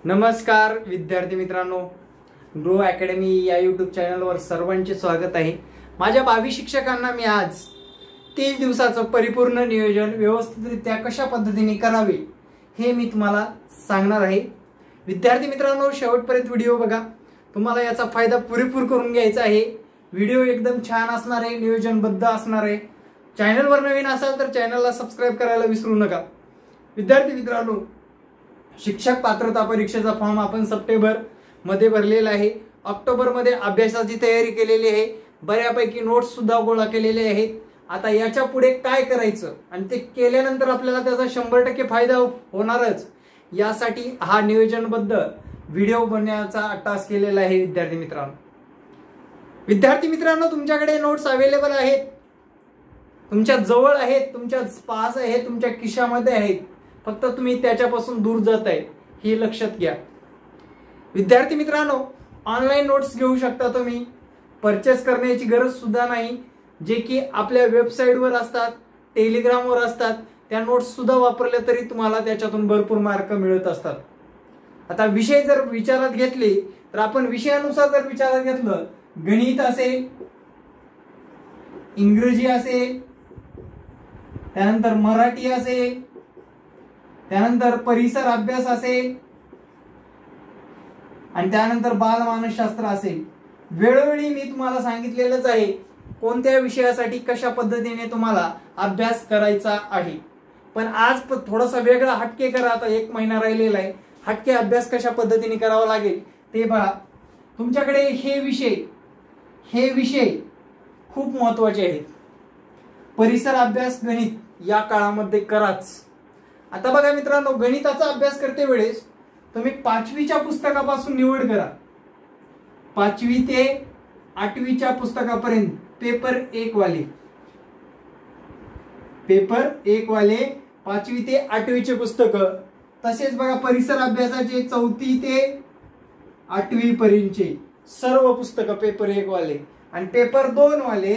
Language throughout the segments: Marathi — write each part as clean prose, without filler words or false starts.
नमस्कार विद्यार्थी मित्रांनो, ग्रो अकॅडमी या यूट्यूब चॅनलवर सर्वांचे स्वागत आहे। माझ्या भावी शिक्षकांना मी आज 30 दिवसाचं परिपूर्ण नियोजन व्यवस्थितरित्या कशा पद्धतीने करावे हे मी तुम्हाला सांगणार आहे। विद्यार्थी मित्रांनो, शेवटपर्यंत व्हिडिओ बघा, तुम्हाला याचा फायदा पुरेपूर करून घ्यायचा आहे। व्हिडिओ एकदम छान असणार आहे, नियोजनबद्ध असणार आहे। चॅनलवर नवीन असाल तर चॅनलला सबस्क्राइब करायला विसरू नका। विद्यार्थी मित्रांनो, शिक्षक पात्रता परीक्षेचा फॉर्म आपण सप्टेंबर मध्ये भरलेला आहे। ऑक्टोबर मध्ये अभ्यासाची तयारी केलेली आहे, बऱ्यापैकी नोट्स सुद्धा गोळा केलेले आहेत। आता याच्या पुढे काय करायचं आणि ते केल्यानंतर आपल्याला त्याचा 100% फायदा होणारच, यासाठी हा नियोजनबद्ध व्हिडिओ बनवण्याचा अट्टास केलेला आहे। विद्यार्थी मित्रांनो, तुमच्याकडे नोट्स अवेलेबल आहेत, तुमच्या जवळ आहेत, तुमच्या पास आहेत, तुमच्या खिशामध्ये आहेत, फक्त तुम्ही त्याच्यापासून दूर जात आहे हे लक्षात घ्या। विद्यार्थी मित्रांनो, ऑनलाइन नोट्स घेऊ शकता तुम्ही, परचेस करण्याची गरज सुद्धा नाही, जे की आपल्या वेबसाईटवर असतात, टेलिग्रामवर असतात। त्या नोट्स सुद्धा वापरल्या तरी तुम्हाला त्याच्यातून भरपूर मार्क मिळत असतात। आता विषय जर विचारात घेतले तर आपण विषयानुसार जर विचारात घेतलं, गणित असेल, इंग्रजी असेल, त्यानंतर मराठी असेल, त्यानंतर परिसर अभ्यास असेल आणि त्यानंतर बालमानसशास्त्र असेल। वेळोवेळी मी तुम्हाला सांगितलेलंच आहे कोणत्या विषयासाठी कशा पद्धतीने तुम्हाला अभ्यास करायचा आहे, पण आज थोडासा वेगळा हटके करा। आता 1 महिना राहिलेला आहे, हटके अभ्यास कशा पद्धतीने करावा लागेल ते पहा। तुमच्याकडे हे विषय खूप महत्त्वाचे आहेत। परिसर अभ्यास, गणित या काळामध्ये कराच। आता बघा मित्रांनो, गणिताचा अभ्यास करते वेळेस तुम्ही 5वीच्या पुस्तकापासून निवड करा। 5वी ते 8वीच्या पुस्तकापर्यंत पेपर 1 वाले 5वी ते 8वीचे पुस्तक। तसेच बघा, परिसर अभ्यासाचे 4थी ते 8वी पर्यंतचे सर्व पुस्तक पेपर 1 वाले, आणि पेपर 2 वाले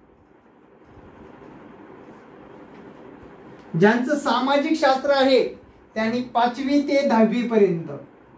ज्यांचं सामाजिक शास्त्र आहे त्यांनी 5वी ते 10वी पर्यंत,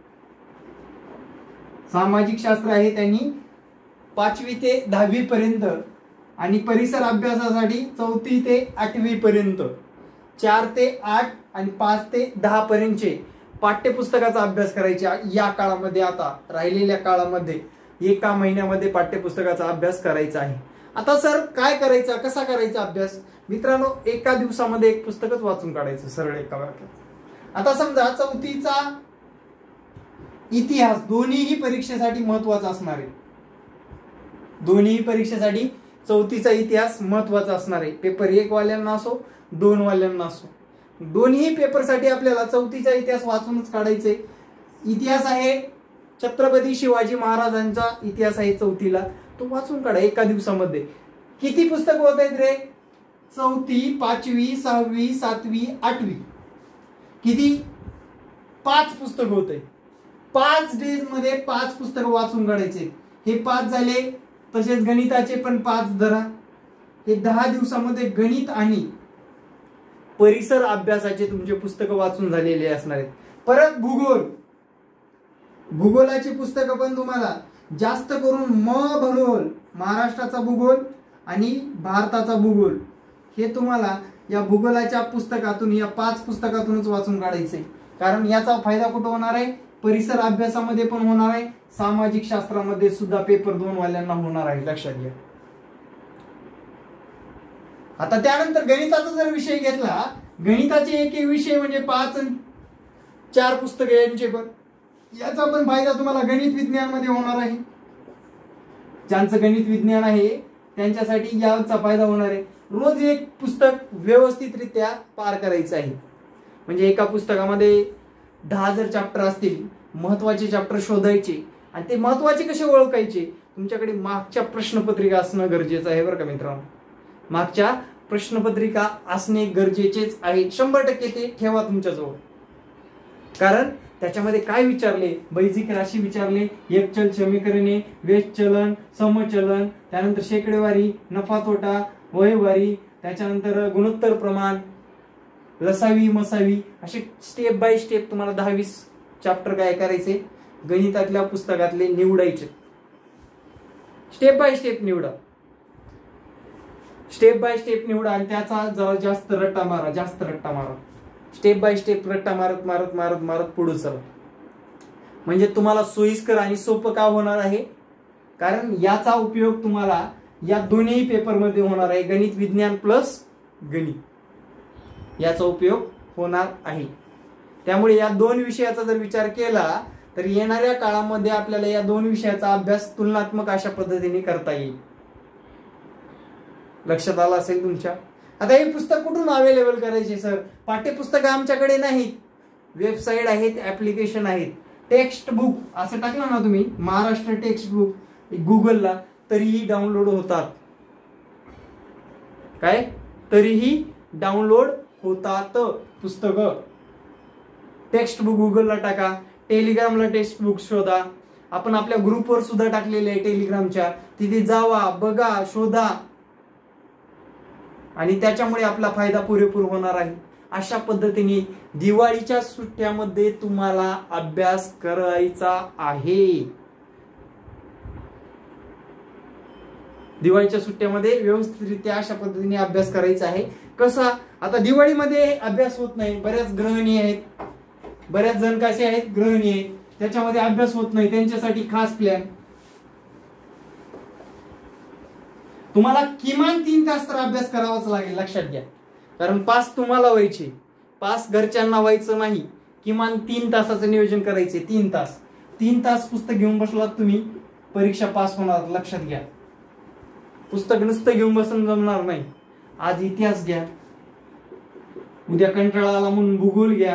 सामाजिक शास्त्र आहे त्यांनी 5वी ते 10वी पर्यंत, आणि परिसर अभ्यासासाठी 4थी ते 8वी पर्यंत 4 ते 8 आणि 5 ते 10 पर्यंतचे पाठ्यपुस्तकाचा अभ्यास करायचा या काळामध्ये। आता राहिलेल्या काळामध्ये 1 महिन्यामध्ये पाठ्यपुस्तकाचा अभ्यास करायचा आहे। आता सर काय करायचा, कसा करायचा अभ्यास? मित्रांनो, 1 दिवसामध्ये 1 पुस्तकच वाचून काढायचं, सरळ एका वाक्यात। आता समजा 4थीचा इतिहास दोन्हीही परीक्षेसाठी महत्वाचा असणार आहे। दोन्हीही परीक्षेसाठी 4थीचा इतिहास महत्वाचा असणार आहे। पेपर 1 वाल्यांना असो, 2 वाल्यांना असो, दोन्ही पेपरसाठी आपल्याला 4थीचा इतिहास वाचूनच काढायचे। इतिहास आहे छत्रपती शिवाजी महाराजांचा इतिहास आहे 4थीला, तो वाचून काढा 1 दिवसामध्ये। किती पुस्तक होत आहेत रे? 4थी, 5वी, 6वी, 7वी, 8वी, किती? 5 पुस्तक होते। 5 डेज मध्ये 5 पुस्तक वाचून काढायचे। हे 5 झाले। तसेच गणिताचे पण 5 धरा। हे 10 दिवसामध्ये गणित आणि परिसर अभ्यासाचे तुमचे पुस्तक वाचून झालेले असणार आहेत। परत भूगोलाची पुस्तकं पण तुम्हाला जास्त करून भूगोल, महाराष्ट्राचा भूगोल आणि भारताचा भूगोल, हे तुम्हाला या भूगोलाच्या पुस्तकातून, या 5 पुस्तकातूनच वाचून काढायचे। कारण याचा फायदा कुठं होणार आहे? परिसर अभ्यासामध्ये पण होणार आहे, सामाजिक शास्त्रामध्ये सुद्धा पेपर 2 वाल्यांना होणार आहे, लक्षात घ्या। आता त्यानंतर गणिताचा जर विषय घेतला, गणिताचे एक विषय म्हणजे 5 आणि 4 पुस्तक यांचे पण, याचा पण फायदा तुम्हाला गणित विज्ञान मध्ये होणार आहे। ज्यांचं गणित विज्ञान आहे त्यांच्यासाठी याचा फायदा होणार आहे। रोज 1 पुस्तक व्यवस्थितरित्या पार करायचं आहे। म्हणजे एका पुस्तकामध्ये 10 जर चॅप्टर असतील, महत्वाचे चॅप्टर शोधायचे, आणि ते महत्वाचे कसे ओळखायचे? तुमच्याकडे मागच्या प्रश्नपत्रिका असणं गरजेचं आहे बरं का मित्रांनो। मागच्या प्रश्नपत्रिका असणे गरजेचेच आहे, 100% ते ठेवा तुमच्याजवळ। कारण त्याच्यामध्ये काय विचारले? बैजिक राशी विचारले, एकचल समीकरणे, व्यस्त चलन, समचलन, त्यानंतर शेकडेवारी, नफा तोटा, वयवारी, त्याच्यानंतर गुणोत्तर प्रमाण, लसावी मसावी, असे स्टेप बाय स्टेप तुम्हाला 10-20 चॅप्टर काय करायचे, गणितातल्या पुस्तकातले निवडायचे. स्टेप बाय स्टेप निवडा, स्टेप बाय स्टेप निवडा आणि त्याचा जरा जास्त रट्टा मारा, जास्त रट्टा मारा. स्टेप बाय स्टेप रट्टा मारत मारत मारत मारत पुढे चला. म्हणजे तुम्हाला सोयीस्कर आणि सोपं का होणार आहे, कारण याचा उपयोग तुम्हाला या दोन्ही पेपरमध्ये होणार आहे. गणित विज्ञान प्लस गणित याचा उपयोग होणार आहे. त्यामुळे या दोन विषयाचा जर विचार केला तर येणाऱ्या काळामध्ये आपल्याला या दोन विषयाचा अभ्यास तुलनात्मक अशा पद्धतीने करता येईल. लक्षात आलं असेल तुमच्या. आता हे पुस्तक कुठून अवेलेबल करायचे सर? पाठ्यपुस्तक आमच्याकडे नाहीत, वेबसाईट आहेत, ऍप्लिकेशन आहेत. टेक्स्ट बुक असं टाकलं ना तुम्ही, महाराष्ट्र टेक्स्ट बुक गुगलला, तरीही डाउनलोड होतात. काय? तरीही डाउनलोड होतात पुस्तकं. टेक्स्ट बुक गुगलला टाका, टेलिग्रामला टेक्स्ट बुक शोधा. आपण आपल्या ग्रुपवर सुद्धा टाकलेले आहे टेलिग्रामच्या, तिथे जावा, बघा, शोधा आणि त्याच्यामुळे आपला फायदा पुरेपूर होणार आहे. अशा पद्धतीने दिवाळीच्या सुट्ट्यामध्ये तुम्हाला अभ्यास करायचा आहे. दिवाळीच्या सुट्ट्यामध्ये व्यवस्थितरित्या अशा पद्धतीने अभ्यास करायचा आहे. कसा? आता दिवाळीमध्ये अभ्यास होत नाही, बऱ्याच गृहिणी आहेत, बऱ्याच जण कसे आहेत, गृहिणी आहेत, त्याच्यामध्ये अभ्यास होत नाही. त्यांच्यासाठी खास प्लॅन, तुम्हाला किमान 3 तास तर अभ्यास करावाच लागेल. लक्षात घ्या, कारण पास तुम्हाला व्हायचे, पास घरच्यांना व्हायचं नाही. किमान 3 तासाचं नियोजन करायचे. 3 तास पुस्तक घेऊन बसलात तुम्ही, परीक्षा पास होणार. लक्षात घ्या, पुस्तक नुसतं घेऊन बसून जमणार नाही. आज इतिहास घ्या, उद्या कंटाळा आला म्हणून भूगोल घ्या,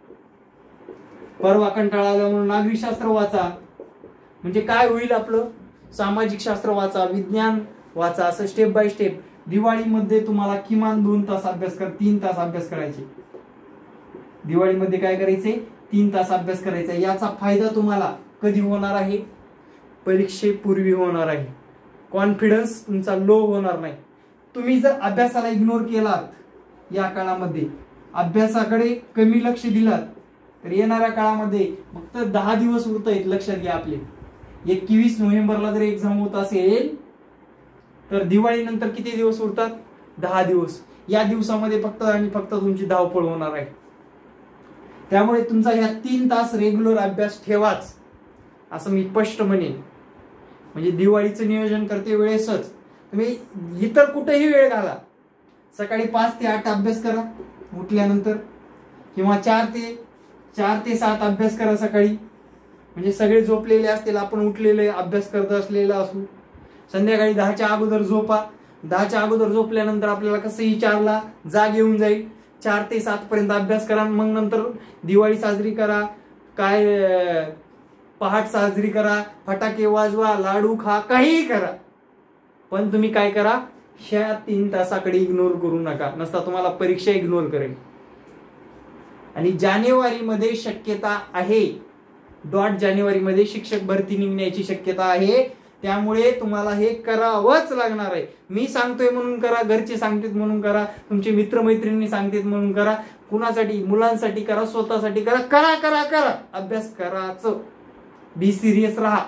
परवा कंटाळा आला म्हणून नागरिकशास्त्र वाचा. म्हणजे काय होईल आपलं, सामाजिक शास्त्र वाचा, विज्ञान वाचा, असं स्टेप बाय स्टेप. दिवाळीमध्ये तुम्हाला किमान 2 तास अभ्यास कर, 3 तास अभ्यास करायचे. दिवाळीमध्ये काय करायचे, 3 तास अभ्यास करायचा. याचा फायदा तुम्हाला कधी होणार आहे, परीक्षेपूर्वी होणार आहे. कॉन्फिडन्स तुमचा लो होणार नाही. तुम्ही जर अभ्यासाला इग्नोर केलात या काळामध्ये, अभ्यासाकडे कमी लक्ष दिलात, तर येणाऱ्या काळामध्ये फक्त 10 दिवस उरत आहेत. लक्षात घ्या, आपले 21 नोव्हेंबरला जर एक्झाम होत असेल तर दिवाळीनंतर किती दिवस उरतात, 10 दिवस. या दिवसामध्ये फक्त आणि फक्त तुमची धावपळ होणार आहे. त्यामुळे तुमचा ह्या 3 तास रेग्युलर अभ्यास ठेवाच, असं मी स्पष्ट म्हणेन. म्हणजे दिवाळीचं नियोजन करते वेळेसच तुम्ही इतर कुठेही वेळ घाला, सकाळी 5 ते 8 अभ्यास करा उठल्यानंतर, किंवा 4 ते 7 अभ्यास करा सकाळी. म्हणजे सगळे झोपलेले असतील, आपण उठलेले अभ्यास करत असलेला असू. संध्याकाळी 10च्या अगोदर झोपा. 10च्या अगोदर झोपल्यानंतर आपल्याला कसंही 4ला जाग येऊन जाईल. 4 ते 7 पर्यंत अभ्यास करा. मग नंतर दिवाळी साजरी करा, काय पहाट साजरी करा, फटाके वाजवा, लाडू खा, काहीही करा. पण तुम्ही काय करा, ह्या 3 तासाकडे इग्नोर करू नका, नसता तुम्हाला परीक्षा इग्नोर करेल. आणि जानेवारीमध्ये शक्यता आहे, जानेवारीमध्ये शिक्षक भरती निघण्याची शक्यता आहे. त्यामुळे तुम्हाला हे करावंच लागणार आहे. मी सांगतोय म्हणून करा, घरचे सांगतात म्हणून करा, तुमचे मित्रमैत्रिणी सांगतात म्हणून करा, कुणासाठी, मुलांसाठी करा, स्वतःसाठी करा, करा करा करा, अभ्यास कराच. बी सिरियस राहा.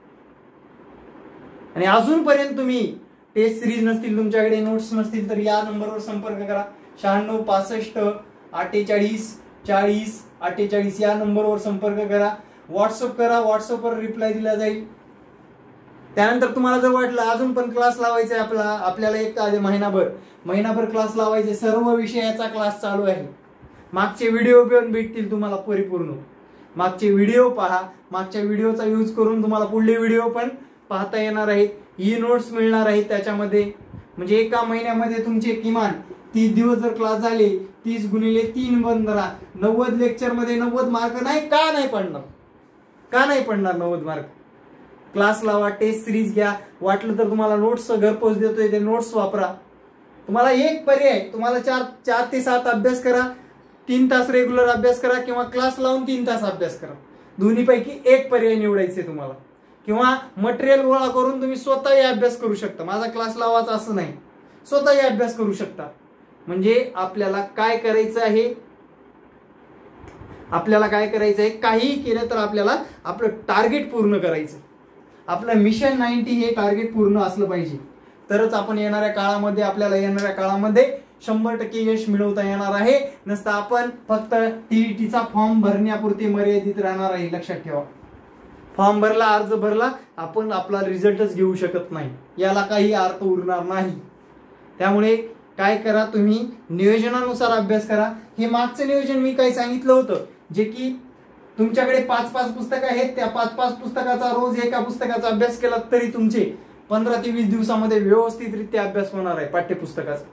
आणि अजूनपर्यंत तुम्ही टेस्ट सिरीज नसतील, तुमच्याकडे नोट्स नसतील, तर या नंबरवर संपर्क करा. 96 65 48 40 48 या नंबरवर संपर्क करा. व्हॉट्सअप करा, व्हॉट्सअपवर रिप्लाय दिला जाईल. त्यानंतर तुम्हाला जर वाटलं अजून पण क्लास लावायचा आहे आपल्याला एक महिनाभर क्लास लावायचे, सर्व विषयाचा क्लास चालू आहे. मागचे व्हिडिओ पण भेटतील तुम्हाला परिपूर्ण. मागचे व्हिडिओ पहा, मागच्या व्हिडिओचा यूज करून तुम्हाला पुढले व्हिडिओ पण पाहता येणार आहेत. ई नोट्स मिळणार आहेत त्याच्यामध्ये. म्हणजे एका महिन्यामध्ये तुमचे किमान 30 दिवस जर क्लास झाले, 30 गुणिले 3 15, 90 लेक्चर मध्ये 90 मार्क नाही का नाही पडणार, का नाही पडणार 90 मार्क. क्लास लावा, टेस्ट सिरीज घ्या, वाटलं तर तुम्हाला नोट्स घरपोच देतोय, ते नोट्स वापरा. तुम्हाला एक पर्याय, तुम्हाला 4 ते 7 अभ्यास करा, 3 तास रेग्युलर अभ्यास करा, किंवा क्लास लावून 3 तास अभ्यास करा. दोन्हीपैकी एक पर्याय निवडायचे तुम्हाला. किंवा मटेरियल गोळा करून तुम्ही स्वतःही अभ्यास करू शकता. माझा क्लास लावायचा असं नाही, स्वतःही अभ्यास करू शकता. म्हणजे आपल्याला काय करायचं आहे, आपल्याला काय करायचं आहे, काहीही केलं तर आपल्याला आपलं टार्गेट पूर्ण करायचं. आपलं मिशन 90 हे टार्गेट पूर्ण असलं पाहिजे, तरच आपण आपल्याला येणाऱ्या काळामध्ये 100% यश मिळवता येणार आहे. नसता आपण फक्त टीईटीचा फॉर्म भरण्यापुरते मर्यादित राहणार आहे. लक्षात ठेवा, फॉर्म भरला, अर्ज भरला, आपण आपला रिझल्टच घेऊ शकत नाही, याला काही अर्थ उरणार नाही. त्यामुळे काय करा, तुम्ही नियोजनानुसार अभ्यास करा. हे मागचं नियोजन मी काही सांगितलं होतं, जे की तुमच्याकडे 5-5 पुस्तकं आहेत, त्या 5-5 पुस्तकाचा रोज एका पुस्तकाचा अभ्यास केला तरी तुमचे 15 ते 20 दिवसामध्ये व्यवस्थितरित्या अभ्यास होणार आहे पाठ्यपुस्तकाचा.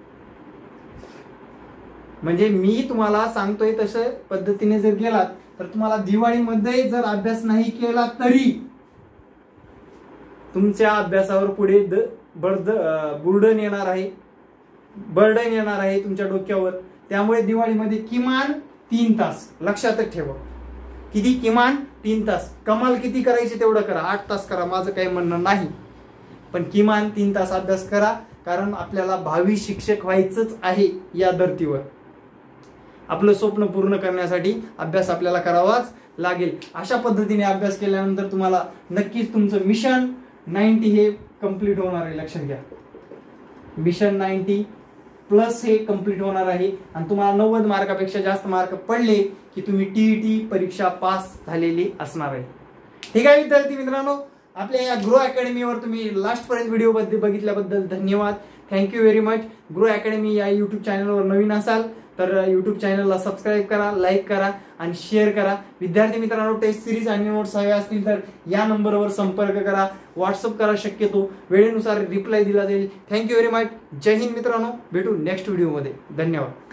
म्हणजे मी तुम्हाला सांगतोय तसं पद्धतीने जर गेलात तर तुम्हाला दिवाळीमध्ये जर अभ्यास नाही केला तरी तुमच्या अभ्यासावर पुढे बर्डन येणार आहे तुमच्या डोक्यावर. त्यामुळे दिवाळीमध्ये किमान 3 तास, लक्षातच ठेवा, किती, किमान 3 तास. कमाल किती करायचे तेवढं करा, 8 तास करा, माझं काही म्हणणं नाही, पण किमान 3 तास अभ्यास करा. कारण आपल्याला भावी शिक्षक व्हायचंच आहे. या धर्तीवर आपलं स्वप्न पूर्ण करण्यासाठी अभ्यास आपल्याला करावाच लागेल. अशा पद्धतीने अभ्यास केल्यानंतर तुम्हाला नक्कीच तुमचं मिशन 90 हे कम्प्लीट होणार आहे. लक्षात घ्या, मिशन 90+ हे कम्प्लीट होणार आहे. आणि तुम्हाला 90 मार्कापेक्षा जास्त मार्क पडले की तुम्ही टीईटी परीक्षा पास झालेली असणार आहे. ठीक आहे विद्यार्थी मित्रांनो, आपल्या या ग्रो अकॅडमीवर तुम्ही लास्ट पर्यंत व्हिडिओ बघितल्याबद्दल धन्यवाद. Thank you very much. Grow Academy या युट्यूब चॅनलवर नवीन असाल तर युट्यूब चॅनलला सबस्क्राईब करा, लाईक करा आणि शेअर करा. विद्यार्थी मित्रांनो, टेस्ट सिरीज आणि नोट्स हवे असतील तर या नंबरवर संपर्क करा, व्हॉट्सअप करा, शक्यतो वेळेनुसार रिप्लाय दिला जाईल. Thank you very much. जय हिंद मित्रांनो, भेटू नेक्स्ट व्हिडिओमध्ये. धन्यवाद.